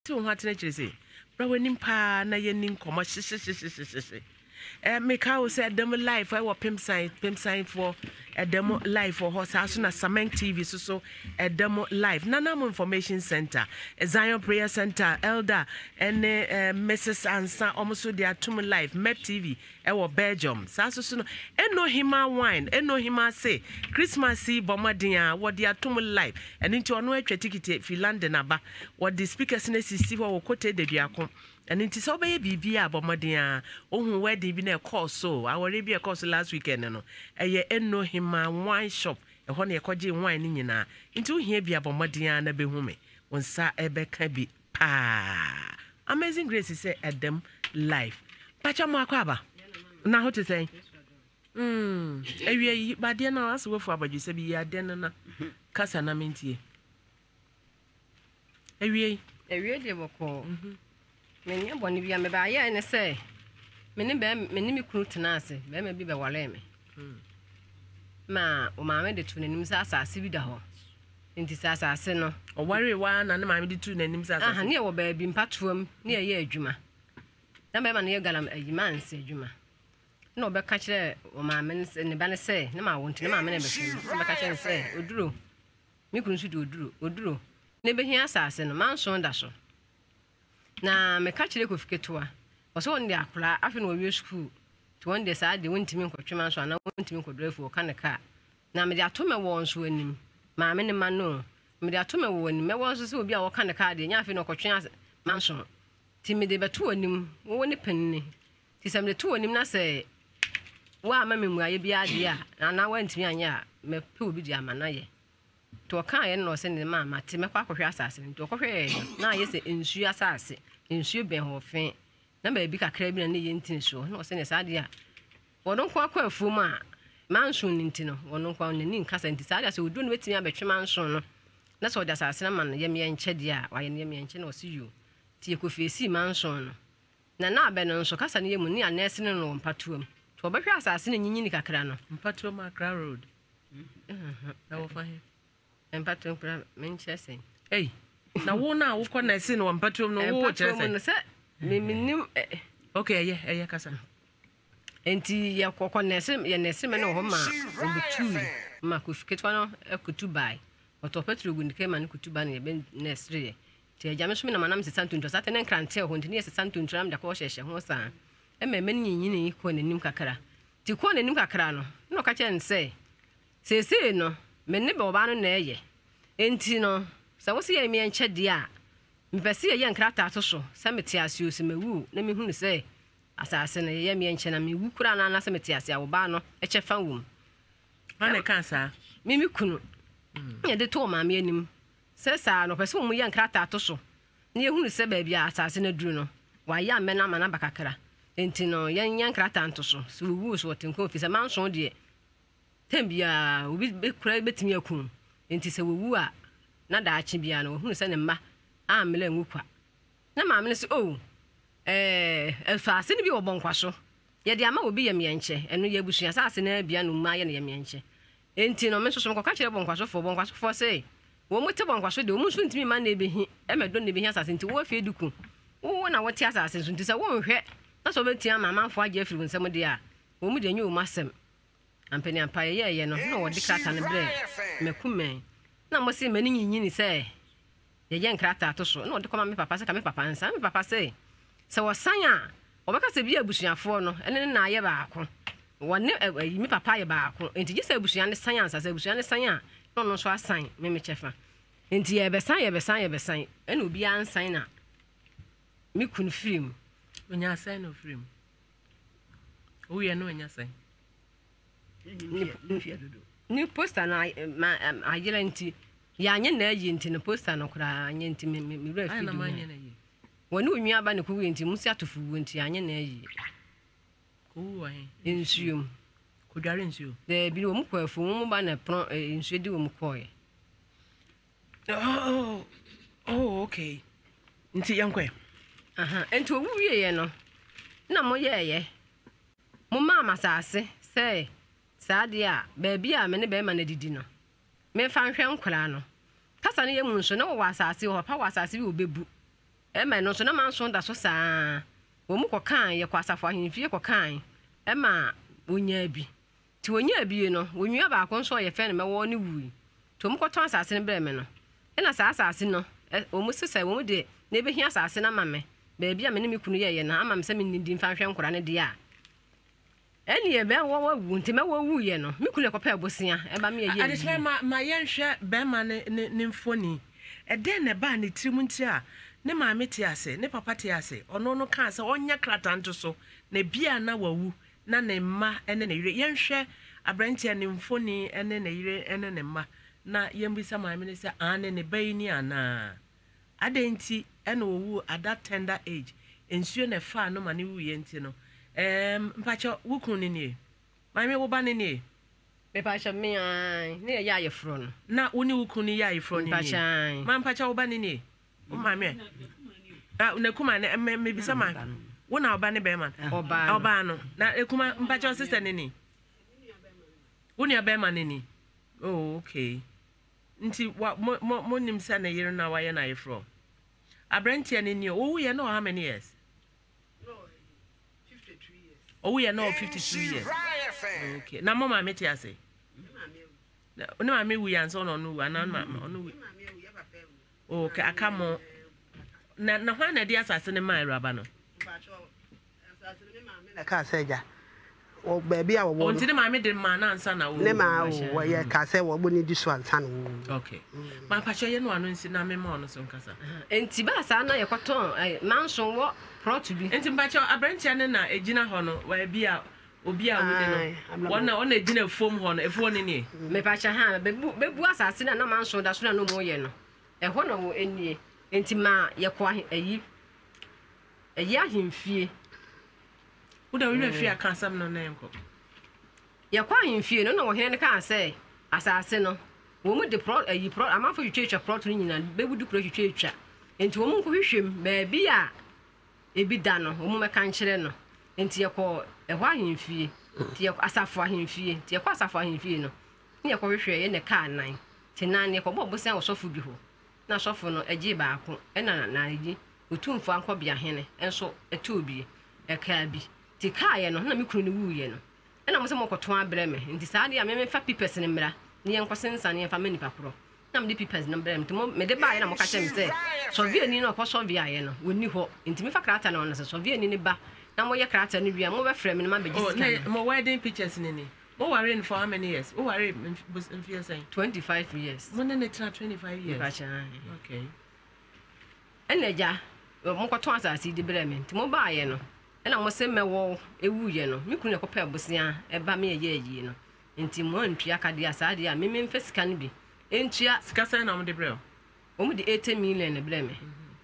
ti won hatene kire say bra wanim pa na ye nin komo hye make how say dem life I wa pem sign for demo live for horse house na Sameng TV so demo live Nanam Information Center Zion Prayer Center Elder and Mrs. Ansa almost they are tum live Mep TV Belgium so no eno hima wine eno hima say Christmas Eve bomadia what they are tum live and into ono atwa ticket fi London aba what the speakers na sisi wo kote de duakon and it is so be bibia bomadia ohun wedding bi na course so our be a course last weekend no eno hima wine shop ho na ekoje wine ni nyina into hia bia bomadia na behu me wonsa ebeka bi pa Amazing Grace say Adam life pacha mo akwaba na ho te say ewie ba de na aso wefu abaju se bi ya de na kasa na mentie ewie de boko menya boni bia me ba ye ne say meni mi kunu tena ase be me bi be wale me ma o ma me de tu nanim sa asase bi da ho nti sa asase no o ware wa na ma me de tu nanim sa asase ne wo ba bi mpatuam ne ye adwuma na be ma ne ye galam adwuma nse adwuma na o be ka kire o ma me ne ba ne say ne ma wonti ne ma me ne be ka kire say oduro mi kunu su de oduro ne be hia asase no man so nda so na me ka kire ko fiketoa oso on de akura afi no wi school to one day saa de wontimi nkotwema so na wontimi nkodorefu ka ne ka na me de atome won so anim ma me ne ma no me de atome won anim me won so se obi a wo ka ne ka de nya afi no kotwema manso ti me de beto anim wo ne penni ti sam de to anim na se wa ma me mu aye bia de a na wantimi anya me pe obi di amana ye to ka ye no se ne ma ti me kwa kohwe asase nti okwohwe na ye se ensu asase ensu ben ho fe na ba bi kakra bi na ne ye ntin so na o se ne saade a wodon kwa afu ma manson ntin no wodon kwa ne nin kasa nti saade a se odu no betimi abetwe manson no na so da sase na man ye me enche dia wa ye ne me enche na o se yu ti ekofesi manson no na abe no so kasa ne ye mu ni anese ne no mpatuam to obehwe asase ne nyinyi ni kakra no mpatuam Accra Road na wo fa he mpatuam pra menche sen na wo na wo kɔ na se no mpatuam no wo kyerɛ se minim okay yeah kasa enti ya kokɔ nese me no ho ma obutu ma kofiketwa no ekutu bai oto petro gundike ma no kutu ba na ye nesre ti ajame so me na manam se santunto sate ne nkrante ho ntini ye se santunto am da ko hyehye ho sa ememe nyinyi ko nanim kakra ti ko nanim kakra no no ka kyen se sese no me ne be oba no na eye enti no sa wo se ye me enche dia mpese ye nkrata atoso se metiase osimewu na me hunu se asase na ye me enche na me wu kura na se metiase awo ba no eche fa wum ane kansa mimi kunu ye de to ma me anim se sa no pese wo ye nkrata atoso na ye hunu se ba bia asase na duru no wa ya me na mana bakakra enti no ye nkrata antoso se wu so wotenko fi se manson de tembia obi be kura betimi akun enti se wu a na da achi bia no hunu se ne mma amele nwukwa na ma amele se elfase ni bi wo bonkwaso ye de ama obi ye mienche eno ye busua sase na bia no ma ye na ye mienche enti no me soso ko ka kire bonkwaso fo se wo mote bonkwaso de wo musu ntimi ma na ebehi emedo na ebehi asase nti wo fie duku wo na wote asase so nti se wo nhwe na so betia mama fo age afiri nsem de a wo mu de nyu wo masem ampani ampa ye no na wo de krata ne bre mekumen na mo se mani nyinyi ni se ye nkrata atoso na wo de koma me papa se ka me papa nsa me papa se wosan a obeka se bia abusuafo no ene na aye baako wone me papa aye baako enti gise abusua ne san ansa se abusua ne san a no so asan me chefa enti ye besan ene obi ansan na me kun film onya san no film o ye no onya san ni poster na ayela enti ya anye na ayi enti no poster no kura anye enti me ra fi na woni onwi aba ne kuwu enti musi atofu enti anye na ayi kuwu ahe ensuom kodware ensuo de bi wo mkwafu mu ba na pron ensuo di wo mkoye okay nti yankwe enti owu wiye no na mo yeye mo mama sase se saade a ba bia me ne be ma na didi no me fa nhwe nkra no kasa ne ye mu nso na wo wasase wo papa wasase bi obebu ma no so na man so da so saa wo mu kokan ye kwasafo ahemfie kokan ma onya bi ti onya bi no onua ba ko so ye fe no mewo ne wu to mu koton asase ne bre me no na saa asase no o mu sesa wo mu de na ebe hia asase na mame ba bia me ne me kunu ye na ama me se me nidi mfa hwe nkora ne de a eni ebe wo wu nti me wo wu ye no me kunu kopa abosia e ba me ye adesema ma yenhwe be ma ne mfoni eden ne ba ne tirim nti a ne maame te ase ne papa te ase ono no ka se onya krata nto so na bia na wawu na ne mma ene ne yire yenhwe abrantia ne mfoni ene ne yire ene ne mma na yembisa maame ne se ane ne bayini ana adenti ene owu at that tender age ensuo ne fa no ma ne wu ye nti no mpacho wukun ni ni maame wo ba ni ni me pacha me ai ne ya ye fro no na woni wukun ni ya ye fro ni pacha ma mpacho wo ba ni ni o maame na kuma ne me bisa ma wo na oba ne be man oba no na ekuma mpacho sister ni ni woni abe man ni oh okay nti mo nim sa na yire na wa ye na ye fro abrantia ni ni o ye no how many years oh we are now 52 years okay na mama me tia say na mama we answer no no ana no okay akamo na hwan na dia asase ne mai raba no asase ne mama na ka seja o baby a wo onti ne mama de ma na ansa na wo ne ma wo ye ka se wo boni di so ansa no okay ma pa ye no anu nsi na me ma ono so nkasa enti ba sa na ye kwaton manson wo prot bi enti mpa che abrantia ne na ejina ho no wa bia obi a wo de no wona ona ejina fom ho no efo ne ne me pa cha ha bebu asase na manson da so na no mo ye no ho no wo enie enti ma ye kwa ayi ahemfie wo da wo fie aka sam no na enko ye kwa ahemfie no na wo hene ne ka say asase no wo mu de pro amafo twetwa prot ni nyina bebu du pro twetwa enti wo mu nko hwehwem ba bia ebi da no wo mu meka nkyere no enti ye ko ho ahemfie ti ye asafo ahemfie ti ye ko asafo ahemfie no ni ye ko hwehwe ye ne ka nan ti nan ye ko bo bosan wo sofo bi ho na sofo no agi baako na agi otumfo anko bia hene enso etu bi e ka bi ti ka ye no na me kunu ne wu ye no na mo se mo koto abrɛ me nti saa de a me fa pipes ne mra ne ye nkosensa ne ye fa mani pakoro na me de pipes ne mbrɛ me me de ba ye na mo ka kyem se sovie ni no ko sovie ye no woni ho nti me fa krata na ono se sovie ni ne ba na mo ye krata ne bia mo be frɛ me na ma be gisi mo wedding pictures ni ni mo worry for how many years mo worry in fear saying 25 years mo ne tra 25 years okay eneja mo ko ton asase di brɛ me nti mo ba ye no na mo se mewo ewu ye no me kunu ko pa bosia e ba me ye yi no nti mo antua ka de asade a me mfa sika ne bi entua sika sai na mo de brɛ o mo de 80 million ne brɛ me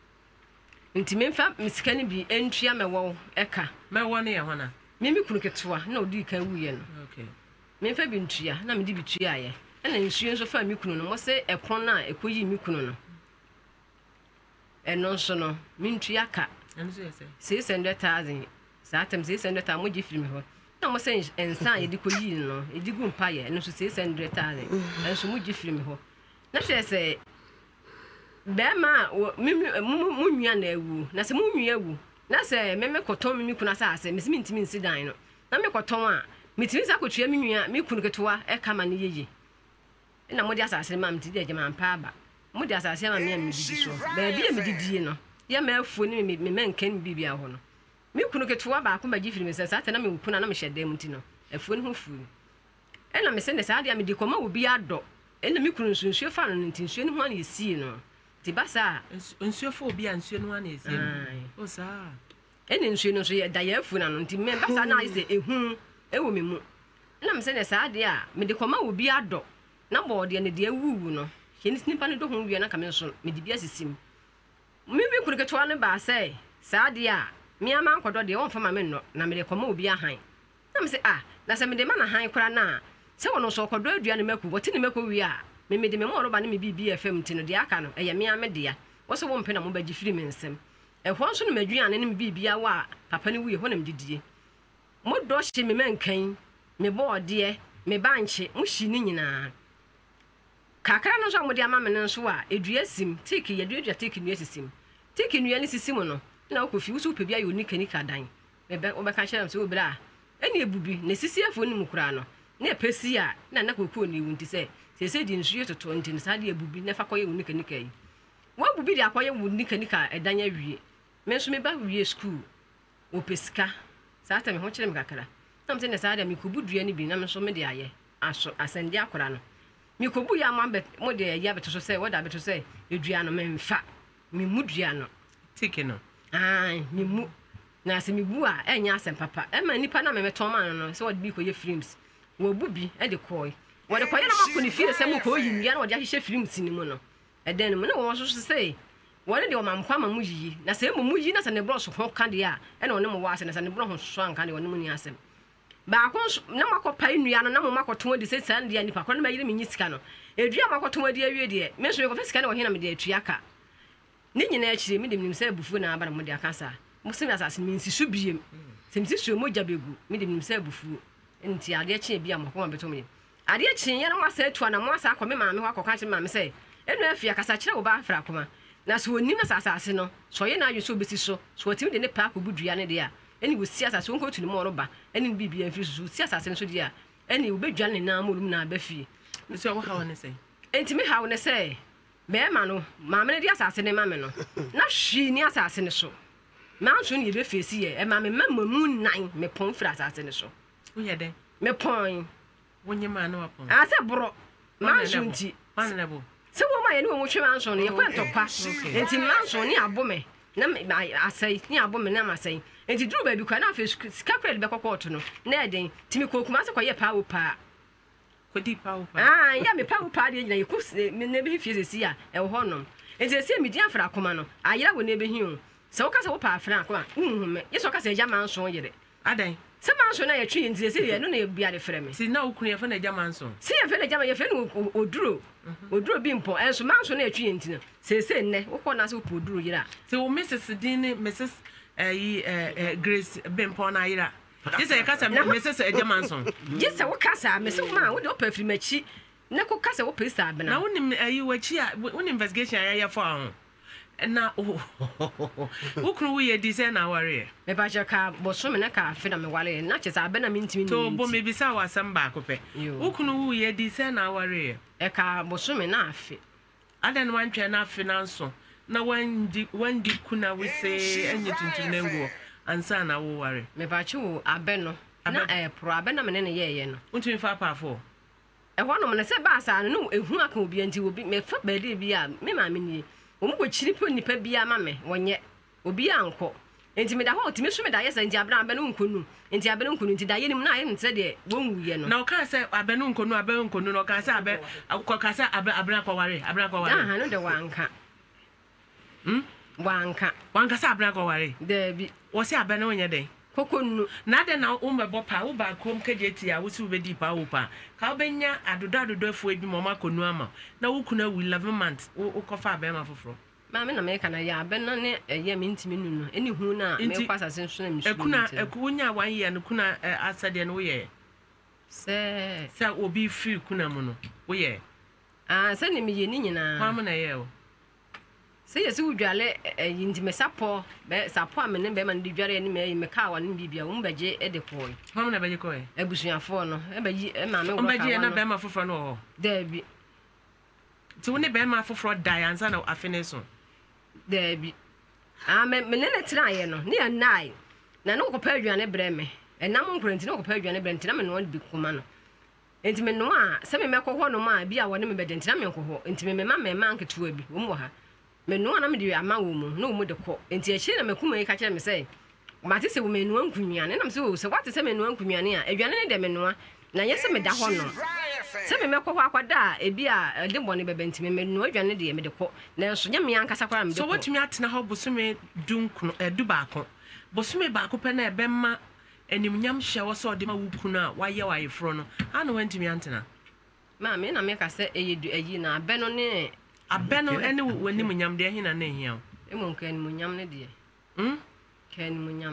nti me mfa sika ne bi entua mewo eka mewo ne ye hona me kunu ketwa na odi kan wu ye no okay me mfa bi ntua na me de bi tua ye na nsuo nso fa me kunu no mo se ekron na ekoyi me kunu no eno nso no me ntua ka enso ye say 600,000 saatem 600,000 mo gifiri me ho na mo se ensan ye di koyi no e di gu mpa ye no so 600,000 enso mo gifiri me ho na hwe se be ma mu nwua na ewu na se mu nwua ewu na se me koton me kunu asase me simi ntimi nsi dan no na me koton a me timi sa kotua me nwua me kunu ketwa e kama ne yeye na mo di asase ma mti di ejema mpa aba mo di asase ma me am didi so ba bia me didi no ya ma afuo ni me menkan bibia ho no me kunu ketwa ba ko magifiri me se sa ta na me kunu na me hyedem nti no afuo ni ho fu e na me se ne sa dia me di koma obi ado e na me kunu nsuo fa no nti nsuo ni ho an yesi no ti basa nsuo fa obi an nsuo no an yesi o sa e ne nsuo no so ye da ya afu na no nti me basa na ise ehu e wo me mu na me se ne sa dia me di koma obi ado na bo de ne de awuwu no hye ni snipa ne do ho wi na ka me so me di bia sisim me kunu ketwa ne ba sai sa dia me ama nkodo de won fa ma me no na me de koma obi ahan na me se na se me de ma na han kora na se wono so kodo adua ne maku wote ne maku wi a me de me mo roba ne me bibi fm ti no de aka no eye me ame de ya wo se wo mpe na mo ba gifiri me nsem e ho nso ne madua ne me bibi a wa papa ne wi ho na me didie mo do hye me mankan me bo de me banche mo hyi ni nyina kakra no so mo de ama me nso a edua sim tiki ye dua tiki ne asisim take nua ne sisi mu no na okofi wo so pe bia yo nika dan me be obeka kyerem se obira eni ebubi na sisi afo ni mukura no na pesi a na kokko ni wunti se di nsuye toto nti sa de ebubi na fa koye wo nika yi wa bubi de akoye wo nika edan awie me so me ba wie school wo pesika sa ta me ho kyerem kakara na me se na sa da me kobudua ni bi na me so me de aye aso asende akora no me kobu ya mo de ya beto so se wo da beto se edua no me mfa me mudua no tiki no me mu na se me bu a enya asem papa e ma nipa na me meton ma no se wo de bi koye films wo bubi e de koy wo de koye na makoni fie se mo ko yimia na wo de ahye films ni mu no e den mu na wo so se wo de o mamkwa ma mu yi na se mu yi na se ne bro so ho ka de a e na wo ne mo wa se na se ne bro ho so anka de wo ne mu ni asem ba ko na makopa nnua no na mo makoto de se san de nipa ko na mayire me nyisika no edua makoto de awie de me so me ko fisika na wo hina me de atua ka ni nyina akire me de nim se bufu na abara mo de akasa musimi asase me nsi su biem se msi su mo jabegu me de nim se bufu nti ade kye bia mo ko ma beto me ade kye ye na mo asa atua na mo asa akọ me ma me ho akọka kye ma me se enu afia kasa kire wo ba afra koma na so onim na asase no so ye na ayo so besi so otimi de ne pa ko budua ne de a eni wo si asase won ko tuni mo roba eni bibia mfi so si asase so dia eni wo bedwa ne na molum na ba fie so wo hawo ne sei enti me hawo ne sei be ma no ma me de asase ne ma me no na hwi ni asase ne so ma so ne be fesi ye e ma me mamamu nan me pon fra asase ne so wo ye den me pon wonye ma na wapon ase bro ma so nti man na bo se wo ma ye ne wo twe ma so ne ye kwentokwa enti ma so ne abome na asai ni abome na masai enti duru ba bi kwa na afi sika kwel be kokko no na eden timi kokuma se koye pa wo pa ko di pa wo pa ya me pa wo pa de nyina yiku na be fie sesi a e wo honom enti se mi di afra akoma no ayira wo na be hi o se wo ka se wo pa afra akoma me yeso ka se ja manso yere adan se manso na ye twi enti se ye no na bia de frɛ me si na okunu ye fa na ja manso si ye fa na ja ma ye fa no oduro bi mpo enso manso na ye twi enti no se nne wo ko na se wo po oduro yira se wo Mrs. Din Mrs. Grace Bempo na ayira jisa ye kasa Mrs. Ejamanson jisa wo kasa me se ma wo de opafiri machi na ko kasa wo pesa abena na wonim ayi wachi a wonim investigation ya for ho na ukru wo ye di se na ware me ba je ka boso me na ka afi na me wale na chesa abena me ntimi ni to bo me bisa wasam ba ko pe ukru wo ye di se na ware e ka boso me na afi adan wantwe na afi na nso na wandi kuna we say enye tuntun nengo ansa na wo ware me ba chi wo abeno na pro abena me ne ye no untumi fa pa fo e hono me se ba sa no ehu aka obi anti obi me fa ba de bi a me ma me ni wo mo chiri po nipa bia ma me wonye obi anko enti me da ho timi so me da yesa nti abena abeno nkonu enti abeno nkonu nti da ye nim na ye nse de wonwu ye no na o ka se abeno nkonu no ka se akọ se abena kwa ware aha no de wanka wanka sa abena kwa ware Debi wo se abena onye den kokonu na de na wo mebo pa wo ba krom kejeti a wo si wo bedi pa wo pa ka obenya adodo afu ebi mo makonu ama na wo kuna 11 months wo kofa abema foforo ma me na me kana ya abena ne eye me ntimi nunu eni hu na me kwasa se nso na mi ekunya 1 year no kuna asade no wo ye se obi free kuna mu no wo ye se ne me ye ni nyina kwa mu na ye o se yesi udwale yindi me sapo a me ne be man di dware ni me ka wa ni bibia wo mbeje e de koy kwa mu na beje koy abusuafo no e beji e ma me wo ka mbeje na be ma foforo no ho Debi ti wo ne be ma foforo dai ansa na afene so Debi me ne tira ye no ne ya nai na no ko pa adwane bre me enam nkrenti no ko pa adwane bre ntina me no bi kuma no enti me no a se me mekọ ho no ma bi a wo ne me be de ntina me nkọ ho enti me ma nketewa bi wo mo ha me no na me de ama wo mu no mu de kọ enti echi na mekuma yi ka kire me se mate se wo me no ankunwane na me se wo se wate se me no ankunwane a adwane ne de me no na ye se me da ho no se me mekọ ho akwada e bi a de bone bebe enti me no adwane de me de kọ na so nya me ankasa kwara me de kọ so wotumi atena ho bosume dunkunu du baako bosume baako pe na ebe ma enimnyam hye wo so de ma wukunu a waye wayefro no ana wantumi antena ma me na me ka se eyedu ayi na abeno ne abeno ene wanim nyam de hina na ehia emu kan mu nyam ne de kan mu nyam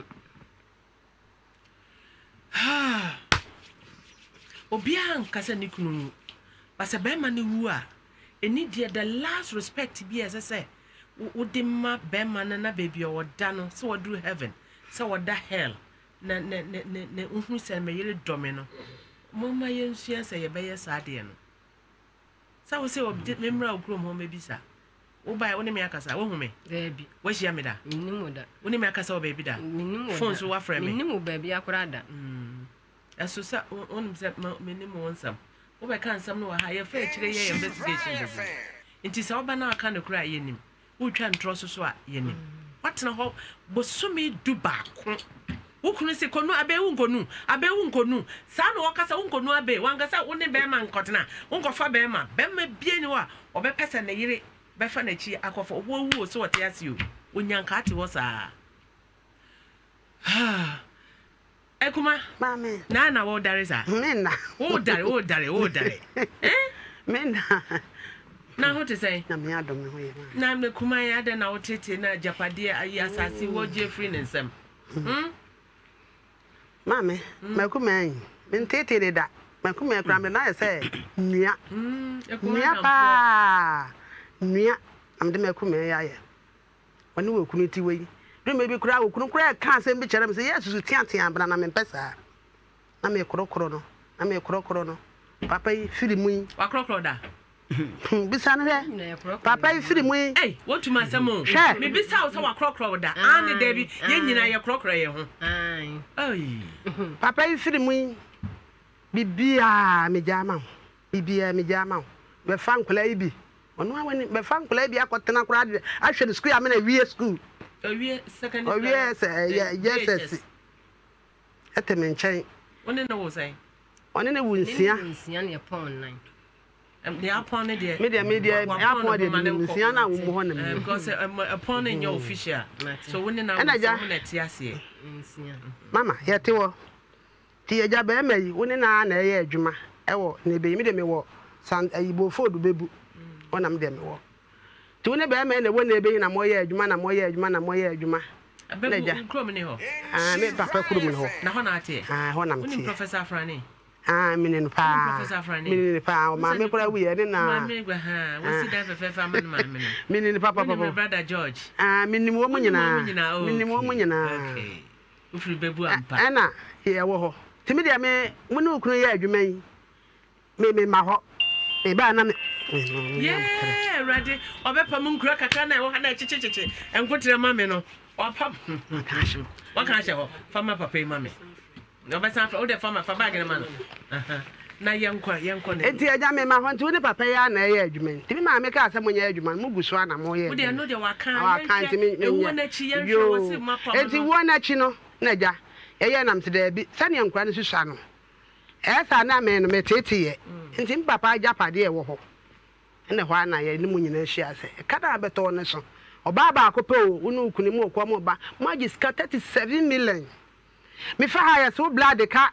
obia nkasa ni kunu basa be ma ne wu a eni de the last respect bi ese se Udima bema na baby or dano, so what do heaven, so what that hell, ne unhu se me yere domino. Mama yen shia say ye be sadie no. Sa wo say obi memra okrom ho mebisa. Wo bai woni me akasa wo hu me. There be. Wo hia me da. Minimum da. Woni me akasa wo baby da. Minimum. Phone so wa frɛ me. Minimum baby akora da. Eso sa woni se minimum wonsam. Wo be kan sam no wa ha ye fa kire ye investigation be. Nti sa wo ba na aka no kura ye nim. Wo twa ntro so a ye nim. Watena ho bosumi du baako. Wukunu se konu abe unkonu sa no wakasa unkonu abe wangasa woni be ma nkotena unkofa be ma bie ni wa obepesa na yire befa na chi akofo wo so wote ase o onyanka ate wo saa ekuma mame na wo dare sa menna wo dare menna na ho te say na me adom ho ye na me kuma ya de na wo tete na japade ayi asase wo je free nsem mame makuman men tete de da makuman kra me na say nua nua pa nua am de makuman ya ye woni wo kunu ti we do me bi kra wo kunu kra ka se bi kere me say yesu tiantian bra na me pesa na me krokro no papa yi firi mu wa krokro da bisa no he papa yi firi mu eh what ma say mo me bisa wo say wa krokro da ani da bi ye nyina ye krokro ye ho ai papa yi firi mu bibia me jama be fan kula yi bi ono awani be fan kula bi akotena kura de ahwe the school amena wie school secondary yes eteme nchen one na wo say one na wunsia ne pon 9 they upon it there media upon the wunsia na wo ho na because upon in your official so when na wo na tiase mama yete wo ti eja be mai woni na eye adwuma ewo na be mi de me wo san ayibo fodu bebu wona me de me wo ti woni be mai na wo na be na mo ye adwuma na mo ye adwuma bebu krom ni ho me papa krom ni ho na ho na ate ho na me woni professor Afrani minen pa professor Afrani minen pa ma me kura wi ene na ma me gwa ha wo si da fefa ma me minen papa my brother George minen wo mu nyina okay ufri bebu ampa ana ye wo ho timi dia me muni okunu ye adwuma yi me ma ho e ba na me yeah ready obepa mu nkura kakra na wo ha na chichichichi enkotre ma me no opa wa kan hye ho fama papa yi ma me no be san o de fama fa bag na ma no na yenkwa na enti aja me ma ho nti woni papa ya na ye adwuma timi ma me ka asem nya adwuma mu gusu ana mo ye wo de no de wa kan timi wo na chi ye hwe wo si ma papa enti wo na chi no na ja eye nam se da bi sane nkura ne susua no esa na me no metete ye nti papa aja pade e wo ho ene ho ana ye ni mu nyina hia se kada abeto ne so oba ba akope o unu kuni mu okwa mu ba magiska 37 million me fa ha ya so blood ka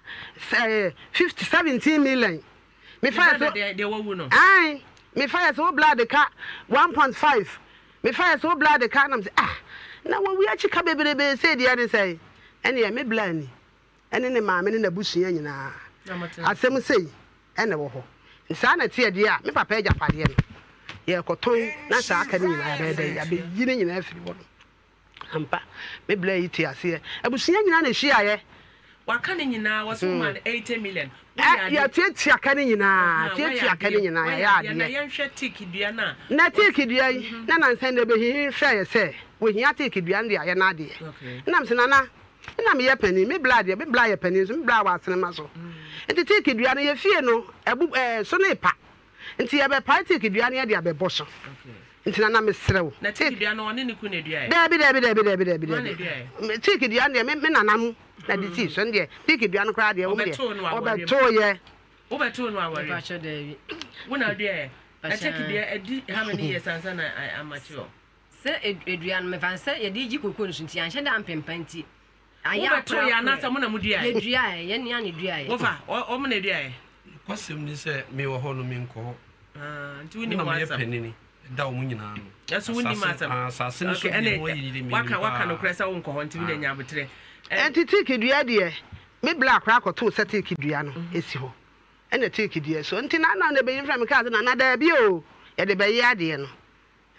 17 million me fa so de wo wu no ai me fa ya so blood ka 1.5 me fa ya so blood ka nam se na wo wi achi ka beberebe se dia ne sai ene me blani ene ne ma me ne nabusua nyina asem sei ene wo ho nsa na tie dia me papa eja pade no ye koton na sa aka ni nyina be da ya be yine nyina afiri wo ampa me bla yi tie ase abusua nyina na hia ye waka ni nyina wo so man 80 million ya tie aka ni nyina tie aka ni nyina ya ade na ye hwe tikidua na tikidua yi na nsa na be hwe ye se wo hia tikidua ndi ya na ade na mse na me ye pani me bla de me bla ye pani so me bla wa asene ma so enti tikidua no ye fie no ebu so na pa enti ye be pa tikidua no ye de abebo so enti na me serew na tikidua no one ne ku na dua ye dabi tikidua no me nanam na di ti so ndie tikidua no kra de wo me obeto ye obeto no awari pa cho dabi wona dua ye na tikidua edi how many years ansa na amateur se edua no me fan se ye di ji kokon sunti an hye da ampempanti aya to ya na sa mo na mu dua ye dua ye ni an dua ye wo fa o mo na dua ye kwasem ni se me wo ho no me nko nti woni mo asa penini da wo nyina no yaso woni ma asa asase ni so bi wo yiri me waka no kresa wo nko ho nti woni nya botre enti tikidua de me black crack to se tikidua no esi ho ene tikidua so nti na be yin fra me ka na da bi o ye de be yi ade no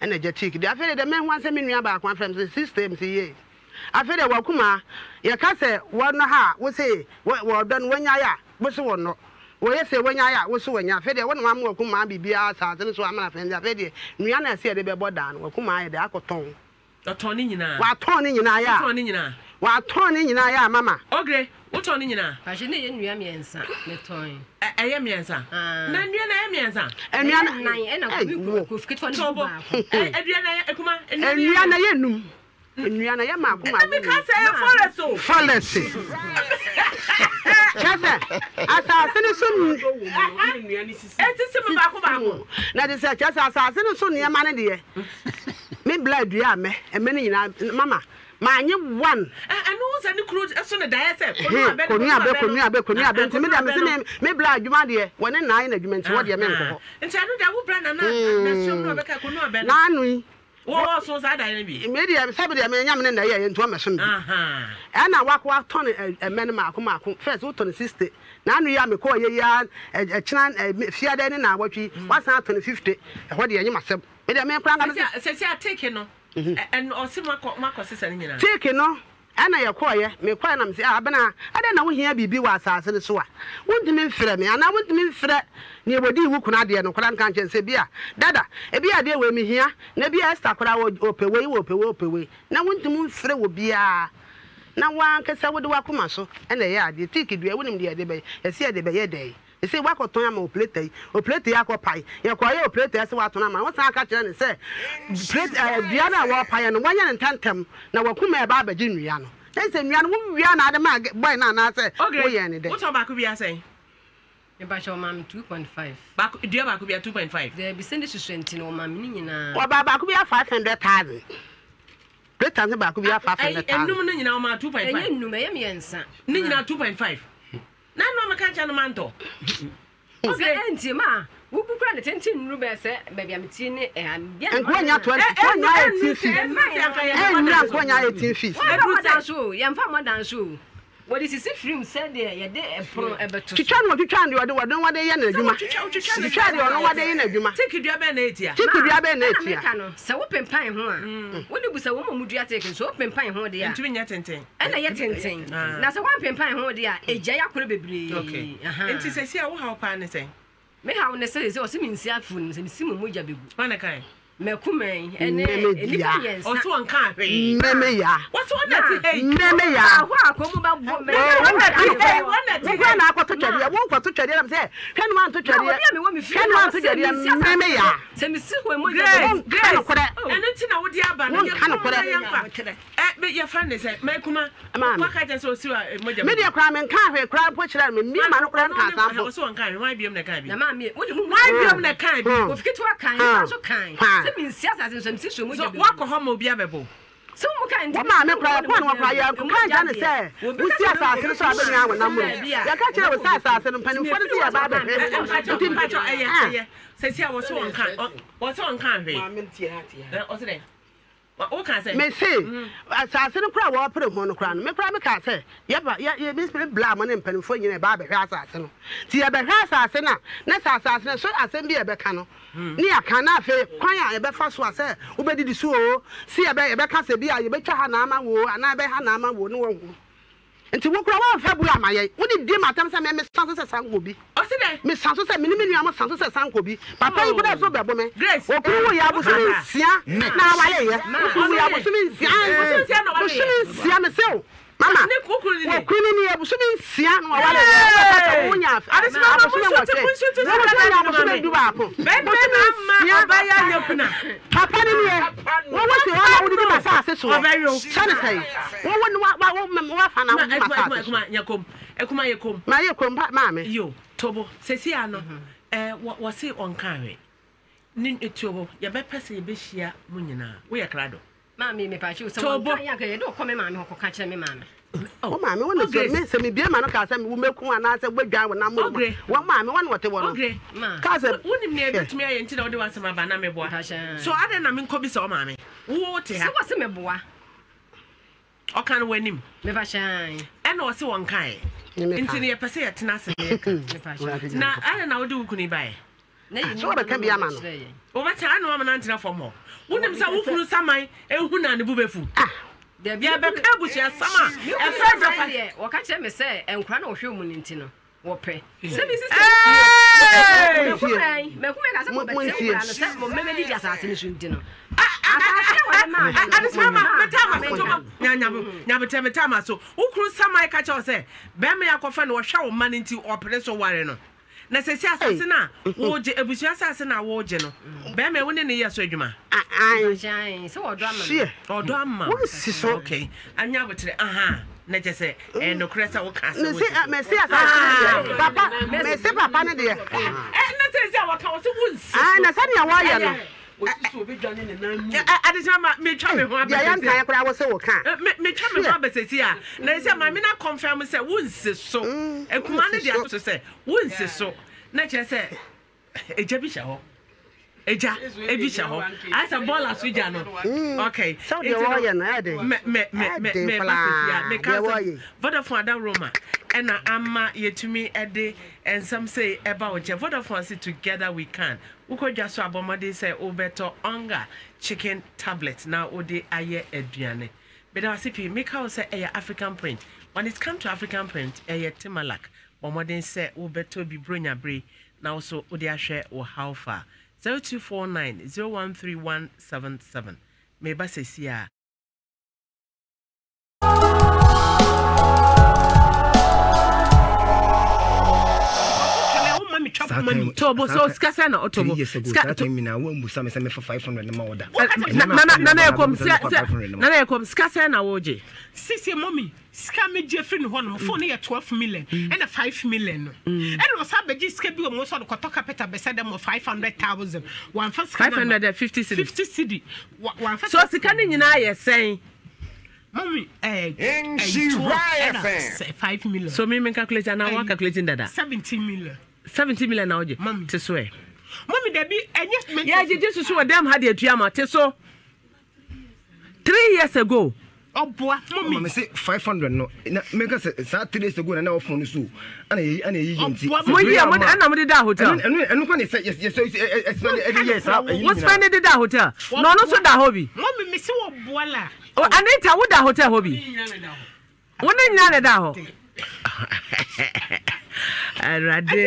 ene je tik de afere de men wanse me nua ba kwa frem system si ye afere wakuma ye ka se wono ha wo se wo don wanya ya wo se wono wo ye se wanya ya wo se wanya afere wono ma wakuma bibia sa se so amana frem afere nua na se de be boda no wakuma ye de akoton Oton ni nyina wa ton ni nyina ya Oton ni nyina wa ton ni nyina ya mama ogre Oton ni nyina ba je ne ye nua miensa me ton eye miensa na nua na ye miensa enua nan e na ko fikito ni ba ko edua na ekuma enua na ye num enua na ye ma akuma me ka say forest Chese asase ni so eti se me ba ko na de se chese asase ni so ne ma ne de me blood dua me ni nyina mama ma anye one anu se ni kro so ne dae se konu abe nti me de me se me blood adwuma de woni na ayi na adwuma nti wo de me nko ho nti anu da wo bra na so no be ka konu abe na anu yi wo so sa da ne bi me de sabe de me nyam ne na ye nti o me so me na wakwa ton men ma ko first wo ton 60 na anu ya me ko ye ya china fiada ne na watwi wasan ton 50 ho de nyam asem me de me kra nga se take no and osima ko sesa ni nyina take no ana ye ko ye me kwa na me se abena ada na wo hia bibi wa asase ne so a wontimi mfrɛ me ana wontimi mfrɛ ne wodi wu kuna de no kora nka nkyɛn se bia dada e bia de we me hia na bia esta kora wo opewe na wontimi mfrɛ wo bia na wa nkesa wodi wa kuma so ena ye ade take dua wonim de ade be ese ade be ye dai ese wa ko ton ama o plate ya ko pai ye ko ye o plate ese wa ton ama wo san aka kire ne se plate dua na wa pai no wanya ne ntantem na wa kuma e ba ba gi nwia no ese nwia no wo nwia na ade ma boy na na se wo ye ne de wo to ba ko bia sen e ba show mam 2.5 ba dua ba ko bia 2.5 de bi send suswenti no mam ni nyina wa ba ko bia 500,000 plate an ba ko bia 500,000 enum no nyina o ma 2.5 enum ye miensa ni nyina 2.5 na no ma ka cha no manto okay enti ma wo bukura ne tenten nuru be se ba bia meti ni bia enko nya 20 nya 18 feet nya ko nya 18 feet e dan so ye mfa mo dan so what is this film said there ye de epro ebeto twitwa no twitwa de ye na adwuma twitwa de ono wade ye na adwuma take dua be na etia take dua be na etia ka no se wo pempan ho a wo ne busa wo mu dua take so pempan ho de ya ntumi nya tenten na ye tenten na se wan pempan ho de a eja ya kore bebre okay enti se sia wo ha pa ne sen me ha wo ne se o se mi nsi afu ne se mi si mu moja begu wana kai mekumen ene enipa yensa o so nka hwe meme ya what so na ti hey meme ya aho akomu ba bo me wo na akoto twade wo nkoto twade na me se hwe no anto twade hwe no anto twade meme ya se mi si ho emoja grace eno ti na wo di aba na ye ya friend say mekuma kwa ka je so si wa emoja me de kra me nka hwe kra po kira me mi ma no kra nka sampo o so nka hwe why biom na ka bi na ma me wo de mu why biom na ka bi o fikito kan so kan se mi nsi asase so mi si so emoja so wako ho ma obi abebo so mu kan wo ma me kra ko na kra ya ko kan ja ne se wo si asase so abeni awo na mo ya ka kira wo si asase no panin fo de ya ba ba nti mpacho eye se si wo so nka hwe ma me tie ha tie o se de o kan say me say asase no kra wo pere ho no kra no me kra me ka say ye ba ye be spirit bla mo ne mpanifo nyina ba be hwa asase no ti ye be hwa asase na asase no so asem bi ye be ka no ni aka na afa kwan a ye be fa so ase wo be didi so o si ye be ka se bi a ye be twa ha na ama wo ana be ha na ama wo no wo nti wo kra wo fa bu amaye wo di di matam se me sanso se sanko bi o se de me sanso se me ni me nuam sanso se sanko bi papa yi kuda so be bo me wo kru wo ya bo so sia na wale ye wo ya bo so sia me se mama ne kokuru ni wo kru ni ya bo so sia na wale ye wo nya ade se ma bo so du ba ko be ma abaya nyakuna papa ni ye wo wo se wo di ma sa ase so sane kai wo fa na wo ma sa ekuma yekom ma yekom ma me yo tobo sesi ano wo se onka hwe ni etuobo ye be pese ye be hia mu nyina wo ye krado mami me pa chi so wo ya ka ye do ko me mami ho ko ka kire me mami o mami wona so me se me bia ma no ka se me wo meku ana se gbadwan wo na mo wo mami wona wote wo no ka se wonim ne betumi aye nti na wo de wasema ba na me boa so ade na me nko bi se o mami wo te ha se wo se me boa o kan wanim me pa shan e na wo se won kan nti ne ye pese ye tena se ne na ade na wo de wukuni bae so what can be a man. Over time, no man for more. Wouldn't say who Samai, and who nan the bubefu. There be a babush, a summer, a friend or catch me say, and crown of human intino. Wope. So who could some my catcher say, Bammy Akofan or shower man into operation warren. Necessary assassin, would a bush assassin, a war general. Bammy winning a year, so you ma. So drama, or drama. Okay, and now aha. Neje say and no cresa will cast. Me say papa, me say papa na there. Na say say waka wo so wunsi. Ah na say ya waya no. Wo so be dwane ne nan mu. Adesama me twa me ho abese. Ya nkan kura wo say wo kan. Me twa me ho abese a. Na say ma me na confirm say wunsi so. Ekuma ne dia so say wunsi so. Na che say eja bi sha ho. Eja ebisha ho asa ball as we no okay so the warrior na ade me because Vodafone da Roma and amma yetumi ede and some say about Vodafone say together we can uko just so abomade say obeto onga chicken tablet now ode aye aduane but I see make how say African print when it come to African print Timalak bomade say obeto bi bronya bre now so ode ahwe o how far 0249 013177. Meba sesia. Tobo so skasa na otobo. Skasa mi na wo mbusa me se me for 500 na ma order. Na ekom skasa na woje. Sisi mommy ska me Jeffrey no hono phone na 12 million and 5 million no. And was abeji ska bi o mo so ko to capital be said them 500,000. One first 550 cedi. 50 cedi. One first. So sika ni nyina ye sen. Mommy Nhyira 5 million. So me calculate na one calculating dada. 17 million. 70 million na oje. Te so e. Mommy there be enye yeah Jesus so dem had the tuama te so 3 years ago. Oh boy, mommy. Me say 500 no. Make us 3 days ago na phone so. Ana yi nti. Mo yi am na mo da hotel. Enu ko ni say yes spend every year sa. What spend the hotel? No so da hobby. Mommy me say wo boy la. Oh Anita wo da hotel hobby. Wona nya da ho. Arade.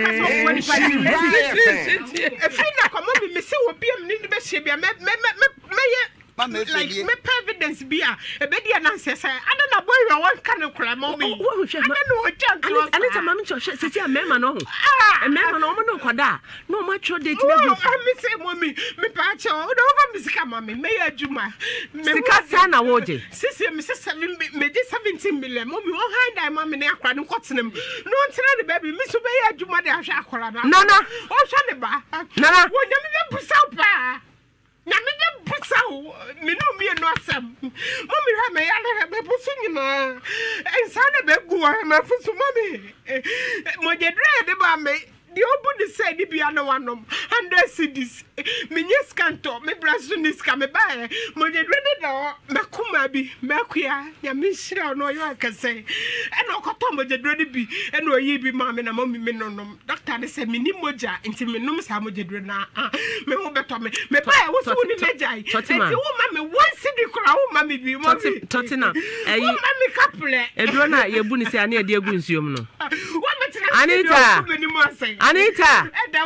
Efina ko mommy me say wo bia me ni be hye bia me like me evidence bia e be dia na say I don't know boy we wan kan kura mommy. I don't know what you do. Anita mama cho say say mema no ho. E mema no mo no koda. No ma cho date na bi. Me say mommy me pa cho. O do over me sika mommy me adwuma. Sika sa na woje. Sisi me say 17 million. Mommy won hand I mommy na akra no kotenem. No ntena the baby me so be adwuma de ahwe akra na. Nana. O hwa ne ba. Nana. Wo nyame be pusa pa. Na me de pusa o me no me no asam mommy ha me yale be pusu nyina ensa na be gu ha me fusu mommy mo je dre de ba me the open say di bia no wanom 100 cedis me nyes kanto me braso ni ska me ba mo je dre de no me kuma bi me akua nya me hira no yo akase e no koto mo je dre de bi e no yi bi ma me na mommy me nonom doctor ne say me ni moja nti me nom sa mo je dre na me ho beto me ba wo so ni mejai enti wo ma me 1 cedi kura wo ma me bi mommy Totina wo ma me kaple edro na ye bu ni say ane de agu nsuom no wo me tena Anita Anita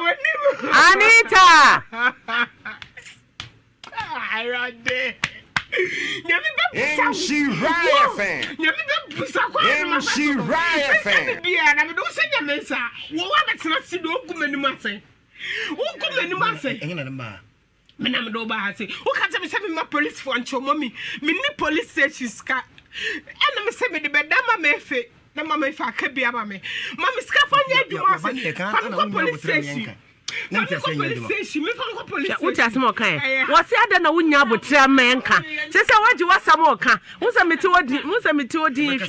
Arade Nyami be Nhyira bia na me do se nyame sa wo wa betena si do gumani mase wo gumani mase engina na ma me na me do ba ha se wo ka te me se me ma police for ancho mommy me ni police station ska ena me se me de bedama me fe na mama ifa ka bia mama mama ska fanya adwuma se fa police station na police station me fa police station what asem okan wo se ada na wonya abotra menka se se waji wasam okan wo se meti odi wo se meti odi hwe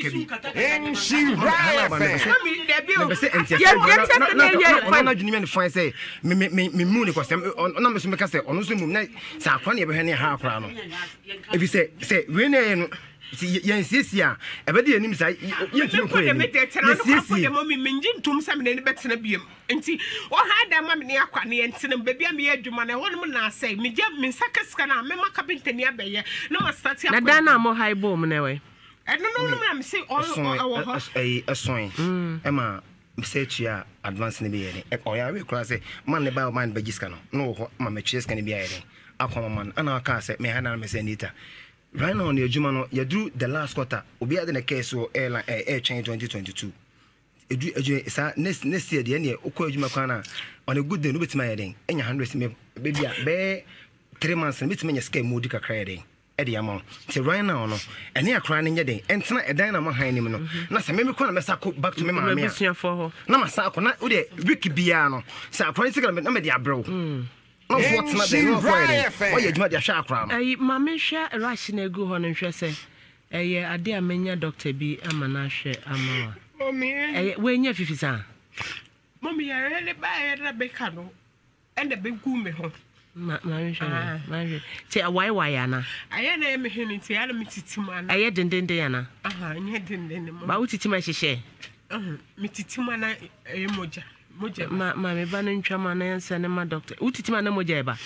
na dwunimi ne fan say me mu ne kwasem ona me so me ka say ono so mu na sa akwa ne be hwe ne ha akra no ebi say we na no see yensia ebedi anim sa yentimi ko me de tena no kwa de mami menji ntum sam ne betena biem enti o ha da mami ne akwa ne yentena bebia me adwuma na wonum na asai me gya me sakaska na me maka bintani abeye na ma start ya na da na mo high bomb na we no na me say all asoin ema msechia advance ne be yene o ya we kra say man ne ba man bagiska no ho ma me chieska ne be yene akwa man ana aka say me hana me say nita right now on the adwuma no ya do the last quarter obi ade na case o airline air chain 2022 edu sa next year de ne okọ adwuma kwa na on a good day no betima yeden enya 100 me baby be 3 months no betima nya scale modi kakra yeden e de amount say right now no ene akra ne nyeden entena edan na ma han nim no na say me kwa na mesa ko back to me ma me na ma sa ko na o de week bia no sa akra sikala na me de abro no what na dey no for o ye juma de hwa akra no ma me hwa rush na egu ho no hwe se ade amenya doctor bi ama na hwe ama mommy we nya fifisa mommy ya really ba ya beka no ende be gu me ho ma ti why yana aya na me hini ti ya na mititim ana aye dendende yana nya dendende mo ba utitim ahihye mititim ana moja ma me ba no ntwa na yansa ne ma doctor utitim ana moja eba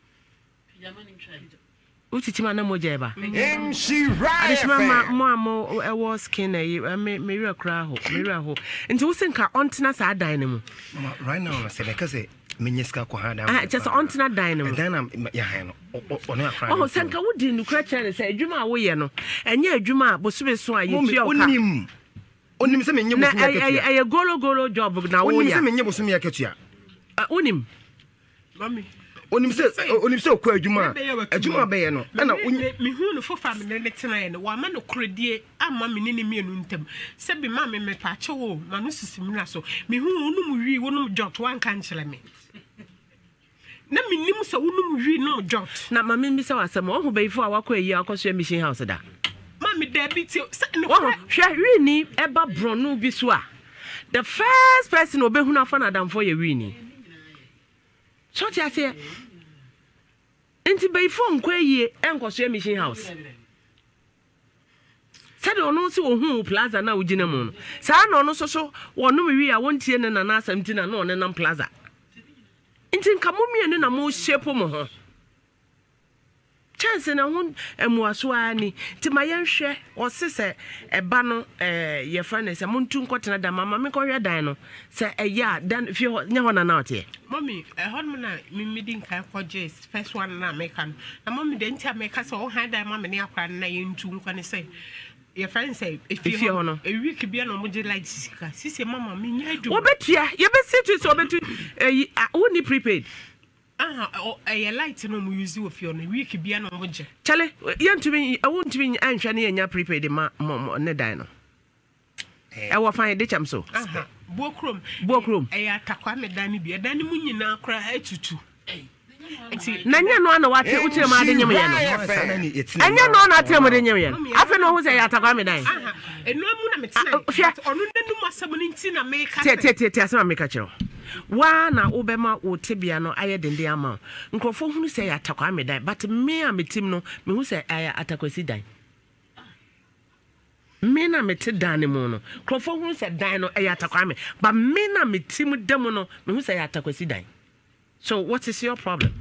utitima na moja eba Nhyira mo ewo skin me wi kra ho nti wo senka ontena sa dan ne mu right now na say because menyeska ko ha dan just ontena dan ne mu dan na ya ha no ono akra oh senka wo di nu kra kire say adwuma wo ye no enye adwuma bosubeso a ye ti oka onim se menye bosu ya ketua aye golo job na wo ya onim se menye bosu ya ketua onim mami onim se okwa adwuma be ye no na me hu no fofa me ne tena ye no wa ma no krodie amma me ne mienu ntam se bi ma me pa che wo ma no sisim na so me hu unum wi wonum jot wan kan chele me na me nim se unum wi no jot na ma me mi se wasem o hu be ifo awakọ eyi akọso mission house da ma me da bi ti no hwe wi ni eba bronu bi so a the first person obehu na fa na damfo ye wi ni so ti ase enti beifo nkwa yie enkoso mission house sade ono si ohun plaza na ugina mu no sa na ono so wono wi a wontie ne na asam ti na no ne nam plaza enti nka momienu na mo shepo mo ho chance na hun emuaso ani ti mayenhwe o se eba no ye friend se muntu nkotena da mama me ko hwe dan no se eya dan fi nya ho na na ote mommy hon na me din kan ko just first one na me kan na mommy den ti America se o han dan mama ne akwa na ye ntu nkwane se ye friend say if you hono a week bia no mo je like sika sisi mama me nya adu obetua ye be situ so obetu woni prepaid a light no mu use of your week bia no mo je chale yentumi awuntumi anhwa ne nya prepaid ma ne dan no wo fan de cham so bokrom ya takwa me dan bia dan mu nyina kra atutu na nya no na wate uche ma de nyem ye no anya no na ate mo de nyem ye afa no hu se ya takwa me dan enu mu na metina onu nenu masam ni ntina me ka te asema me ka kiro wa na obema wo tebia no aye dende ama nkrofo hunu se ya takwa me dan but me a metim no me hu se aya atakwasi dan me na meti dan ne mu no nkrofo hunu se dan no aya takwa me but me na metim dem no me hu se ya atakwasi dan. So what is your problem?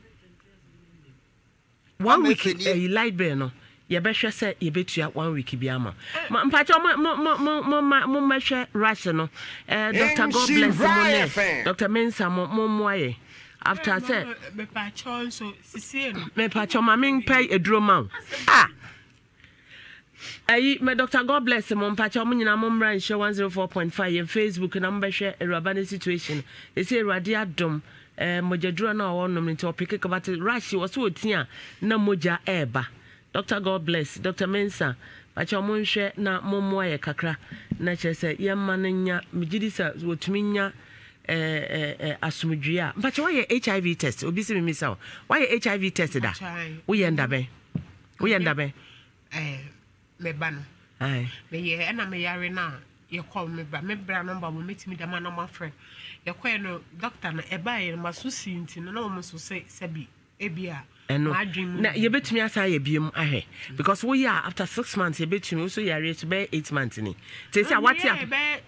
1 week a library no ye be hwe se ye betua 1 week bi ama mpacho mo mahwe rush no Dr. God bless mo Dr. Mensa mo aye after say me pacho so sisi no me pacho ma men pay eduro ma ayi me Dr. God bless mo mpacho mo nyina mo mra nhwe 104.5 in Facebook na mo be hwe Erubani situation they say Eradi adom mojadura na wonom nti opike kabate rush was so tia na moja eba Dr. God bless Dr. Mensa pacha mo nhwe na mommo aye kakra na chese yemma nya migidisa wotumi nya asumdua pacha why HIV test obi se me saw why HIV test da wo ye ndabe me ba no ai me ye na me yare na ye call me ba me bra number mo metimi da ma na my friend ye call no doctor na e ba ye ma so sinti no mo so se bi ebia eno na ye betumi asa ye biem ahwe because we are after 6 months ye betumi so ye are to be 8 months ni te say what ya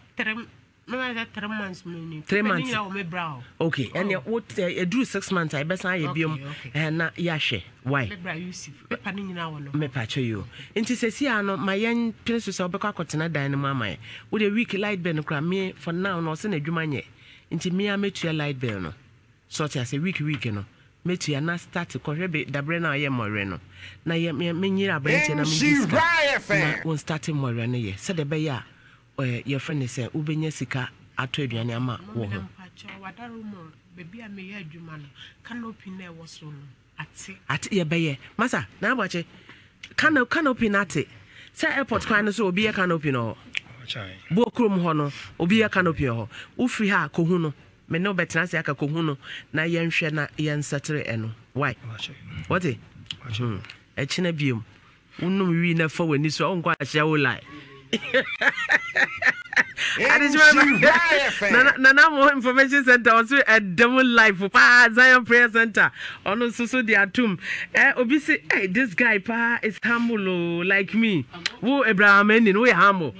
3 months 3 months okay and what do 6 months I best ye biem na ya hwe why me pa cho you nti se si ano ma yen prince so obekọ akotena dan no mama we the week light ben kra me for now no se na adwuma nye nti me a metua light bill no so tia se week no metua na start ko hwebe dabre na ye more no na ye me nyira branche na me diska na won start more no ye se de be ya your friend say ubenya sika ato aduane ama wo ho baby am ye adwuma no canopy na wo so no ate ye be ye masa na abache canopy na ate say airport kwan no so obi ye canopy no bo krom ho no obi ya canopy ho ufri ha ko hu no me no betena se aka ko hu no na yenhwe na yensetere eno why what e china biom unum wi na fa wani so onko ahia wo lai na more information center also at demo life pa Zion Prayer Center ono so the atum obi say hey this guy pa is humble like me wo Abraham ni no humble.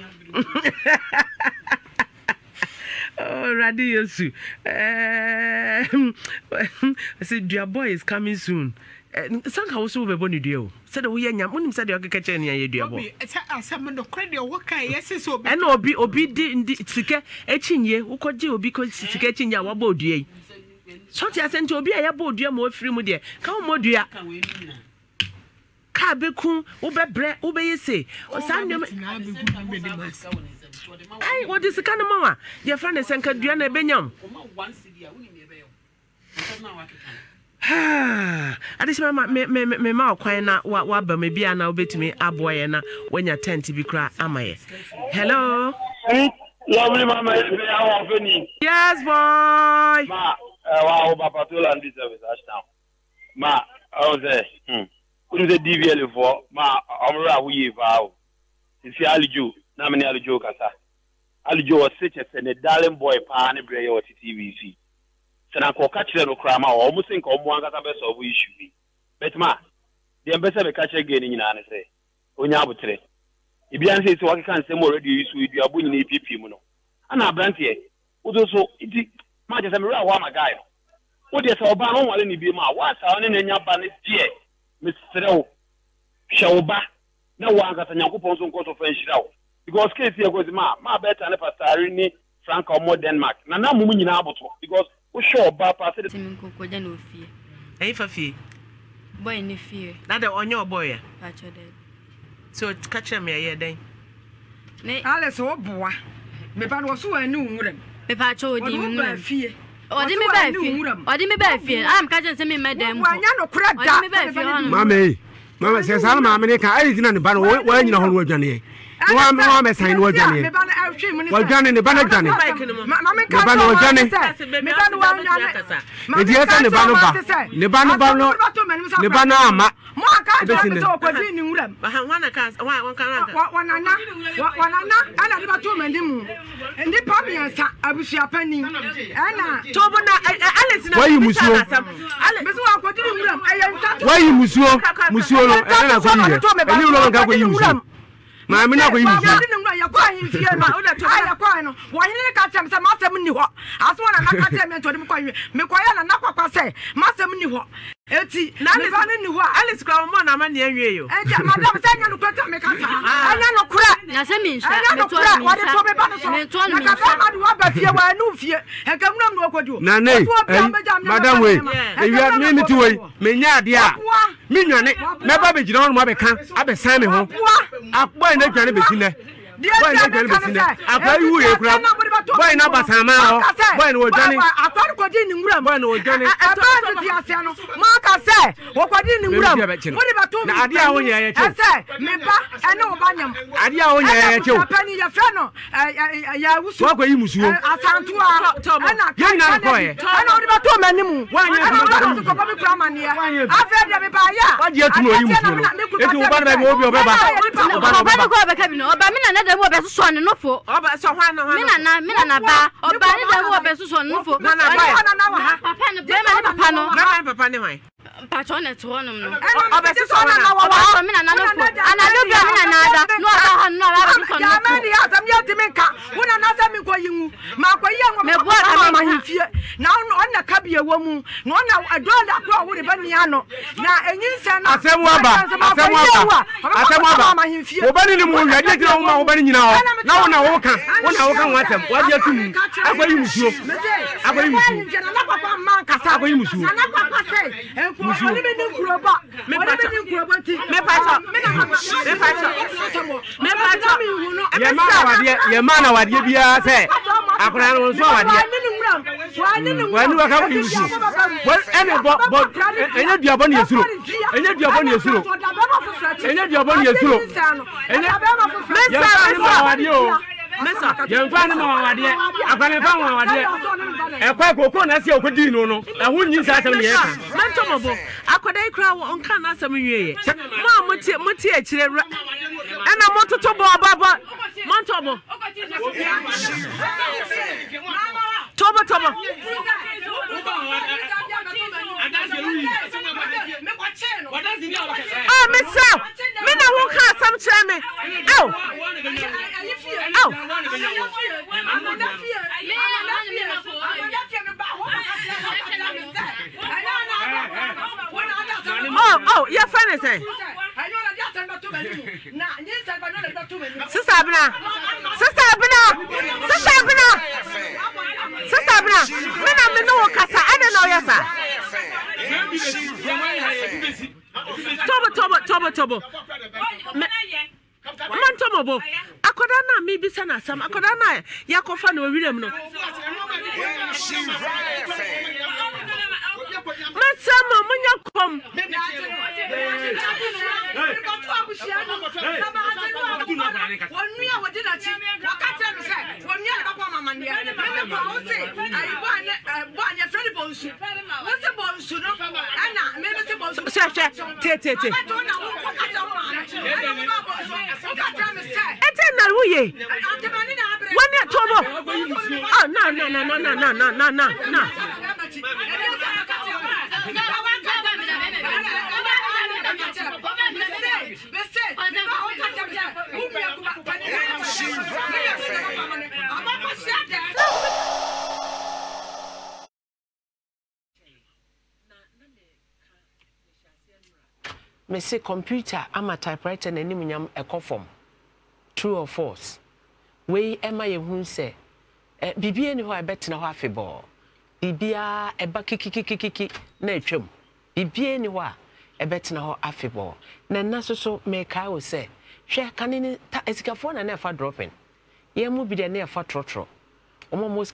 Oh, Radi Yosu. I said, dear boy is coming soon. Sanka also be boni dio. Said we nyam unim said you catch any dear boy. Some no credit work yes so. And obi di sike echinye ukoje obi ko sike echinya wa bodue. So ti asenti obi ya bodue mo afiri mu de. Ka mo dua. Ka beku wo bebre wo be yese. O sandem ai what is kind of mama your friend is sanka dua na benyam adis mama me ma kwan na wa ba me bia na obetumi aboye na wanya tent bi kra amaye. Hello lovely mama how are you? Yes boy ma wa papa to land this service now ma I was who the DVL for ma amra wi va si alijo na me alijo kasa alijo was such a darling boy pa ne bre yo TVC sana ko ka kire no krama o mu sin ko mu anga ta be so bu issue bi but ma de mbese be ka kire ge ni nyina ne se onya abutre ibian se wa kan se mo radio isu idu abu nyina EPP mu no ana abrantie udo so idi ma je se me ra wa ma guy no wo de se oba no wale ni bi ma wa sa ne nya ba ne die misrew shawba na wa anga ta nyankopon so nko so fa nhirawo because case here goes ma better na pastor ni Franco mo Denmark na mumu nyina aboto because wo show ba pass the team ko ja no fie e fa fie boy ni fie na de onyo boy ya pa chode so catch me here den ne Alex wo boa me ba no so anu nwuram me pa chode mi nwuram fie odi me ba fie am ka je se me medem ko anya no kura da mama se sala mama ne ka ai dina ne ba no wa nyina ho no adwane wa me sign wa dwane wa dwane ne ba na dwane me ba no dwane me ba no wa nyane e di esa ne ba no ama mo aka do so ko di ni nwuram wana ka wana ana de ba to mandim ndi pa mi ansa abusua pani ana to bo na Alex na wayi musuo Alex beso wa ko di ni nwuram ayi wayi musuo no ene na so ni eni ulo nka ko yi musuo ma mi na ko yi musuo ya kwa yin fie ma o da to ya kwa no wo yin ka tem se ma sem ni ho aso na na ka tem me to dem kwa wi me kwa ya na kwa se ma sem ni ho eti na le ba ni ho Alex kwa mo na ma ne anwie yo e ja madam se nya no kwata me ka sa anya no kura na se mi nsha me to ni wa de to me ba no so na ka ba ma de wa ba fie wa nu fie e ka munam no kwadu na nei madam we e wi mi ti we me nya ade a mi nwane me ba be jira no ma be kan abe san me ho akpo ina dwane be tinne boy na dwane be tinne akwa yu e kura boy na basama ho boy no dwane atwar ko di ni nguram boy no dwane aba di ase no ma ka se wo ko di ni nguram wo di ba to na ade a wo nya ya che se me ba ene wo ba nyam ade a wo nya ya che pani ya fe no ya wusu wo ko yi musuo asantu a ana ya nya ko ye ana wo di ba to manimu wa nya ko ba bi kura mania afa de me ba ya wa je tu no yi musuo no eti wo ba na be wo bi o be ba no go be kabino oba me na dem obe so ne no fo oba so hwan no me na ba oba ne dem obe so no fo na papa ne be ma papa no na papa ne hwan pacho na to honom no obe so na wa me na no fo ana do bia me na da no aba ha no aba so no ya me ya sam ya timi nka wona na sam ko yiwu ma ko yi anwo me bo aka ma hifie na on na kabie wo mu na on na adola ko wo de ba ni ano na enyinsa na asemu aba obani ni mu ya je tira wo ma obani nyina ho na wona wo kan watem wa je tumi agbayi musuo na papa man kasa agbayi musuo na papa say enko oni me ni kuroba ye mana wadie bia se akora no so wadie wani waka wo yusu bo ene bo enye duabo ne yesuro enye duabo ne yesuro mesa yemfa ne ma wadie akora fa wa wadie ekwa kokoro na se okodi no ehu nyi sa asem ne ye ka mentomobo akoda ikra wo onka na asem nwieye ma muti akire ana mototo bo baba montobo tobo ah mesa me na wo ka asem kire me Oh, your friend is saying. Sister Abna. Me no kasa. I don't know yes sir. Tobo. Man tomobo. Akoda na me bisa na sam. Akoda na yakofa na wirem no. Masama munya kom. Me say computer ama typewriter na nim nyam ekofom true or false we ema ye hu say bibia ni ho abetena ho afebo bibia eba kikikikiki na atwam bibia ni ho a ebetena ho afebo na nasoso me kai wo say hwe kanini ta esikafo na na fa dropping ye mu bi de na fa trotro omo